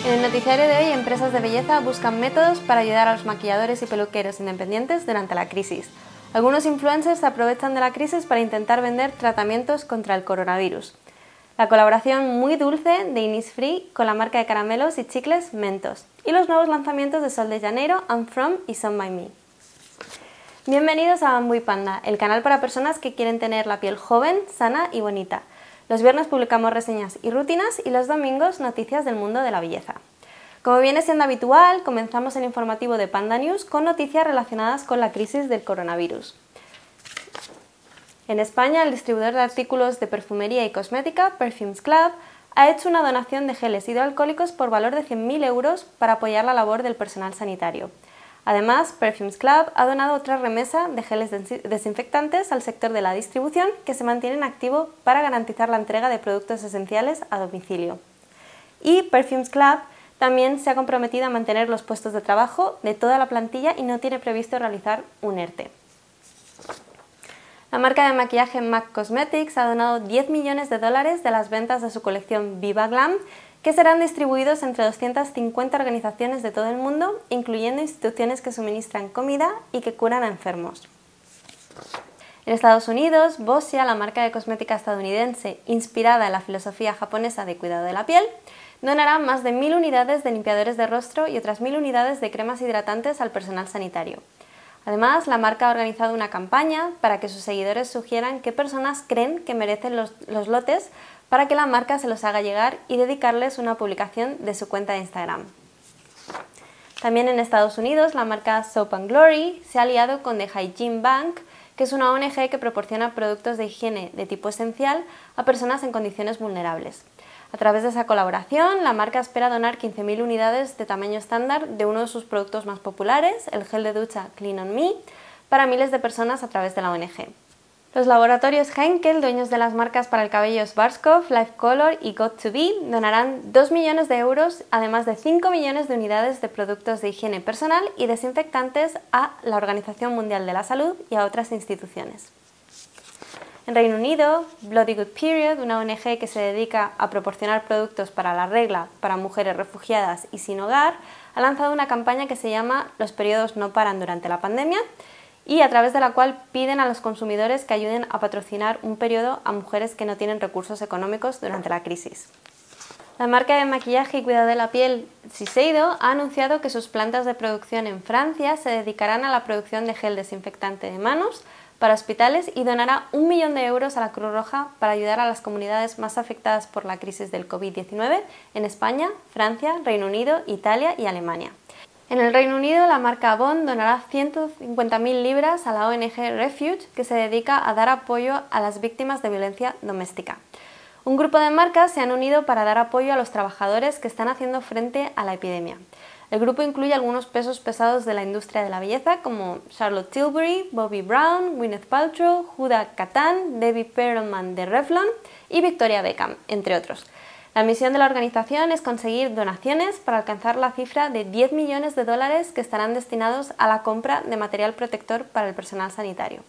En el noticiario de hoy, empresas de belleza buscan métodos para ayudar a los maquilladores y peluqueros independientes durante la crisis. Algunos influencers se aprovechan de la crisis para intentar vender tratamientos contra el coronavirus. La colaboración muy dulce de Innisfree con la marca de caramelos y chicles Mentos. Y los nuevos lanzamientos de Sol de Janeiro, I'm From y Some By Me. Bienvenidos a Bambú y Panda, el canal para personas que quieren tener la piel joven, sana y bonita. Los viernes publicamos reseñas y rutinas y los domingos noticias del mundo de la belleza. Como viene siendo habitual, comenzamos el informativo de Panda News con noticias relacionadas con la crisis del coronavirus. En España, el distribuidor de artículos de perfumería y cosmética, Perfumes Club, ha hecho una donación de geles hidroalcohólicos por valor de 100.000 euros para apoyar la labor del personal sanitario. Además, Perfumes Club ha donado otra remesa de geles desinfectantes al sector de la distribución que se mantiene en activo para garantizar la entrega de productos esenciales a domicilio. Y Perfumes Club también se ha comprometido a mantener los puestos de trabajo de toda la plantilla y no tiene previsto realizar un ERTE. La marca de maquillaje MAC Cosmetics ha donado 10 millones de dólares de las ventas de su colección Viva Glam, que serán distribuidos entre 250 organizaciones de todo el mundo, incluyendo instituciones que suministran comida y que curan a enfermos. En Estados Unidos, Boscia, la marca de cosmética estadounidense inspirada en la filosofía japonesa de cuidado de la piel, donará más de 1.000 unidades de limpiadores de rostro y otras 1.000 unidades de cremas hidratantes al personal sanitario. Además, la marca ha organizado una campaña para que sus seguidores sugieran qué personas creen que merecen los lotes para que la marca se los haga llegar y dedicarles una publicación de su cuenta de Instagram. También en Estados Unidos, la marca Soap & Glory se ha aliado con The Hygiene Bank, que es una ONG que proporciona productos de higiene de tipo esencial a personas en condiciones vulnerables. A través de esa colaboración, la marca espera donar 15.000 unidades de tamaño estándar de uno de sus productos más populares, el gel de ducha Clean On Me, para miles de personas a través de la ONG. Los laboratorios Henkel, dueños de las marcas para el cabello Schwarzkopf, Life Color y Got2b, donarán 2 millones de euros, además de 5 millones de unidades de productos de higiene personal y desinfectantes a la Organización Mundial de la Salud y a otras instituciones. En Reino Unido, Bloody Good Period, una ONG que se dedica a proporcionar productos para la regla para mujeres refugiadas y sin hogar, ha lanzado una campaña que se llama Los periodos no paran durante la pandemia, y a través de la cual piden a los consumidores que ayuden a patrocinar un periodo a mujeres que no tienen recursos económicos durante la crisis. La marca de maquillaje y cuidado de la piel Shiseido ha anunciado que sus plantas de producción en Francia se dedicarán a la producción de gel desinfectante de manos para hospitales y donará 1 millón de euros a la Cruz Roja para ayudar a las comunidades más afectadas por la crisis del COVID-19 en España, Francia, Reino Unido, Italia y Alemania. En el Reino Unido, la marca Avon donará 150.000 libras a la ONG Refuge, que se dedica a dar apoyo a las víctimas de violencia doméstica. Un grupo de marcas se han unido para dar apoyo a los trabajadores que están haciendo frente a la epidemia. El grupo incluye algunos pesos pesados de la industria de la belleza como Charlotte Tilbury, Bobbi Brown, Gwyneth Paltrow, Huda Kattan, Debbie Perelman de Revlon y Victoria Beckham, entre otros. La misión de la organización es conseguir donaciones para alcanzar la cifra de 10 millones de dólares que estarán destinados a la compra de material protector para el personal sanitario.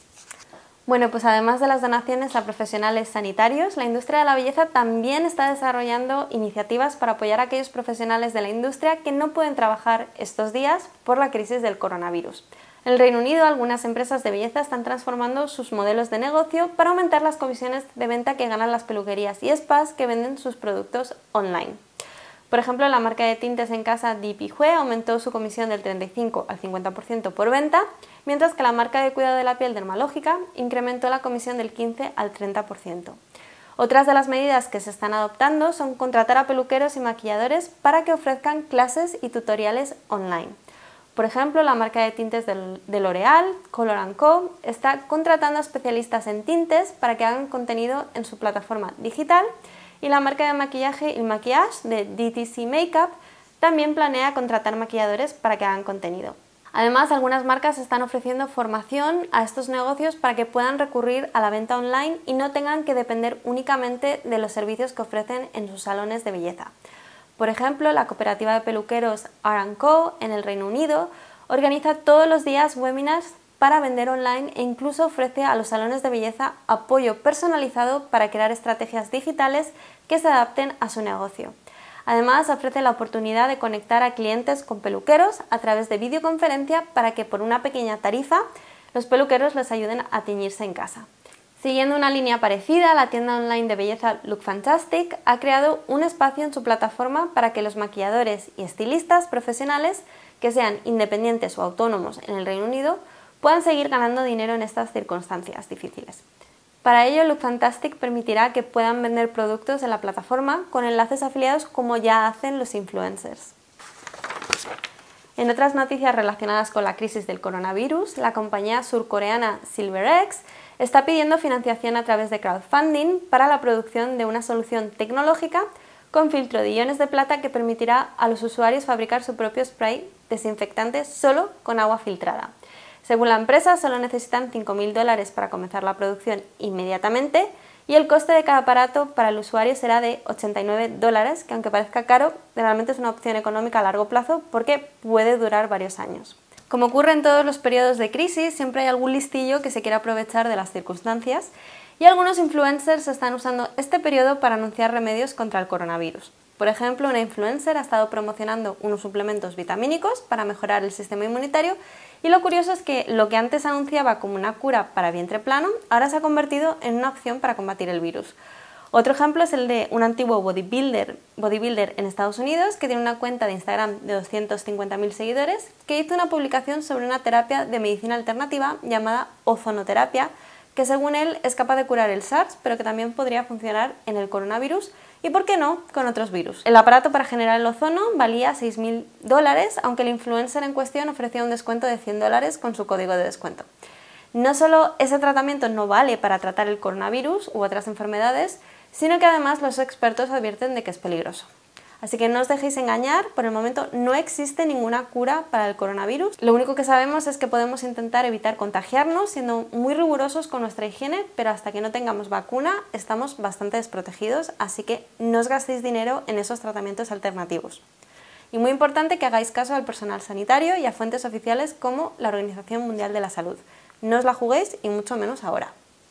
Bueno, pues además de las donaciones a profesionales sanitarios, la industria de la belleza también está desarrollando iniciativas para apoyar a aquellos profesionales de la industria que no pueden trabajar estos días por la crisis del coronavirus. En el Reino Unido, algunas empresas de belleza están transformando sus modelos de negocio para aumentar las comisiones de venta que ganan las peluquerías y spas que venden sus productos online. Por ejemplo, la marca de tintes en casa Dipihue aumentó su comisión del 35 al 50% por venta, mientras que la marca de cuidado de la piel Dermalógica incrementó la comisión del 15 al 30%. Otras de las medidas que se están adoptando son contratar a peluqueros y maquilladores para que ofrezcan clases y tutoriales online. Por ejemplo, la marca de tintes de L'Oréal, Color & Co, está contratando a especialistas en tintes para que hagan contenido en su plataforma digital, y la marca de maquillaje Il Maquillage de DTC Makeup también planea contratar maquilladores para que hagan contenido. Además, algunas marcas están ofreciendo formación a estos negocios para que puedan recurrir a la venta online y no tengan que depender únicamente de los servicios que ofrecen en sus salones de belleza. Por ejemplo, la cooperativa de peluqueros R&Co en el Reino Unido organiza todos los días webinars para vender online e incluso ofrece a los salones de belleza apoyo personalizado para crear estrategias digitales que se adapten a su negocio. Además, ofrece la oportunidad de conectar a clientes con peluqueros a través de videoconferencia para que por una pequeña tarifa los peluqueros les ayuden a teñirse en casa. Siguiendo una línea parecida, la tienda online de belleza Lookfantastic ha creado un espacio en su plataforma para que los maquilladores y estilistas profesionales que sean independientes o autónomos en el Reino Unido puedan seguir ganando dinero en estas circunstancias difíciles. Para ello, Lookfantastic permitirá que puedan vender productos en la plataforma con enlaces afiliados como ya hacen los influencers. En otras noticias relacionadas con la crisis del coronavirus, la compañía surcoreana SilverX está pidiendo financiación a través de crowdfunding para la producción de una solución tecnológica con filtro de iones de plata que permitirá a los usuarios fabricar su propio spray desinfectante solo con agua filtrada. Según la empresa, solo necesitan $5.000 para comenzar la producción inmediatamente y el coste de cada aparato para el usuario será de $89, que aunque parezca caro, realmente es una opción económica a largo plazo porque puede durar varios años. Como ocurre en todos los periodos de crisis, siempre hay algún listillo que se quiere aprovechar de las circunstancias y algunos influencers están usando este periodo para anunciar remedios contra el coronavirus. Por ejemplo, una influencer ha estado promocionando unos suplementos vitamínicos para mejorar el sistema inmunitario y lo curioso es que lo que antes anunciaba como una cura para vientre plano, ahora se ha convertido en una opción para combatir el virus. Otro ejemplo es el de un antiguo bodybuilder en Estados Unidos que tiene una cuenta de Instagram de 250.000 seguidores que hizo una publicación sobre una terapia de medicina alternativa llamada ozonoterapia que según él es capaz de curar el SARS pero que también podría funcionar en el coronavirus y, ¿por qué no?, con otros virus. El aparato para generar el ozono valía $6.000, aunque el influencer en cuestión ofrecía un descuento de $100 con su código de descuento. No solo ese tratamiento no vale para tratar el coronavirus u otras enfermedades, sino que además los expertos advierten de que es peligroso. Así que no os dejéis engañar, por el momento no existe ninguna cura para el coronavirus. Lo único que sabemos es que podemos intentar evitar contagiarnos siendo muy rigurosos con nuestra higiene, pero hasta que no tengamos vacuna estamos bastante desprotegidos, así que no os gastéis dinero en esos tratamientos alternativos. Y muy importante que hagáis caso al personal sanitario y a fuentes oficiales como la Organización Mundial de la Salud. No os la juguéis y mucho menos ahora.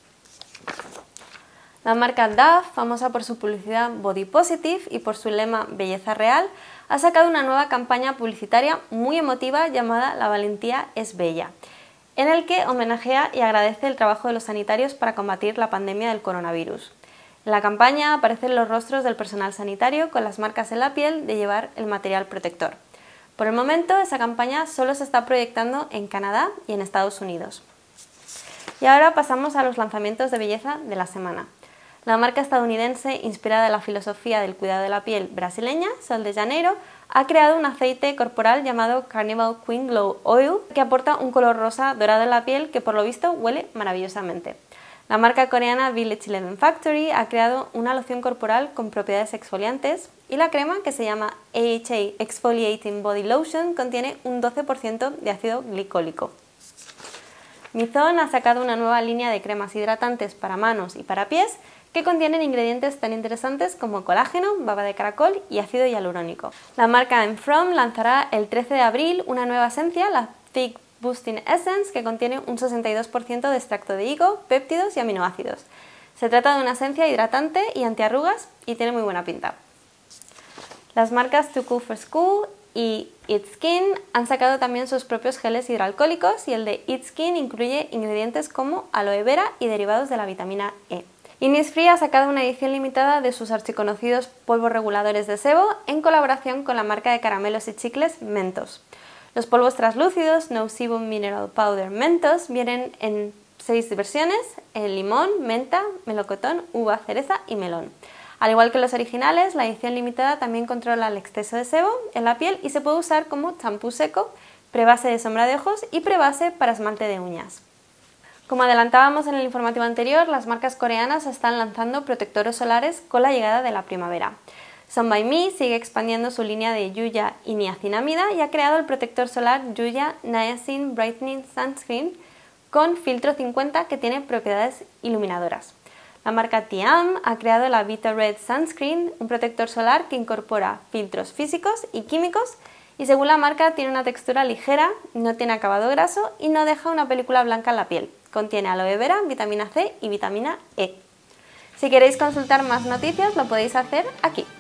La marca Dove, famosa por su publicidad Body Positive y por su lema Belleza Real, ha sacado una nueva campaña publicitaria muy emotiva llamada La valentía es bella, en el que homenajea y agradece el trabajo de los sanitarios para combatir la pandemia del coronavirus. En la campaña aparecen los rostros del personal sanitario con las marcas en la piel de llevar el material protector. Por el momento, esa campaña solo se está proyectando en Canadá y en Estados Unidos. Y ahora pasamos a los lanzamientos de belleza de la semana. La marca estadounidense, inspirada en la filosofía del cuidado de la piel brasileña, Sol de Janeiro, ha creado un aceite corporal llamado Carnival Queen Glow Oil que aporta un color rosa dorado en la piel que por lo visto huele maravillosamente. La marca coreana Village Eleven Factory ha creado una loción corporal con propiedades exfoliantes y la crema, que se llama AHA Exfoliating Body Lotion, contiene un 12% de ácido glicólico. Mizone ha sacado una nueva línea de cremas hidratantes para manos y para pies que contienen ingredientes tan interesantes como colágeno, baba de caracol y ácido hialurónico. La marca From lanzará el 13 de abril una nueva esencia, la Thick Boosting Essence, que contiene un 62% de extracto de higo, péptidos y aminoácidos. Se trata de una esencia hidratante y antiarrugas y tiene muy buena pinta. Las marcas Too Cool for School y Eat Skin han sacado también sus propios geles hidroalcohólicos y el de Eat Skin incluye ingredientes como aloe vera y derivados de la vitamina E. Innisfree ha sacado una edición limitada de sus archiconocidos polvos reguladores de sebo en colaboración con la marca de caramelos y chicles Mentos. Los polvos translúcidos No Sebum Mineral Powder Mentos vienen en 6 versiones: en limón, menta, melocotón, uva, cereza y melón. Al igual que los originales, la edición limitada también controla el exceso de sebo en la piel y se puede usar como champú seco, prebase de sombra de ojos y prebase para esmalte de uñas. Como adelantábamos en el informativo anterior, las marcas coreanas están lanzando protectores solares con la llegada de la primavera. Sun By Me sigue expandiendo su línea de Yuya y niacinamida y ha creado el protector solar Yuya Niacin Brightening Sunscreen con filtro 50 que tiene propiedades iluminadoras. La marca Tiam ha creado la Vita Red Sunscreen, un protector solar que incorpora filtros físicos y químicos y según la marca tiene una textura ligera, no tiene acabado graso y no deja una película blanca en la piel. Contiene aloe vera, vitamina C y vitamina E. Si queréis consultar más noticias lo podéis hacer aquí.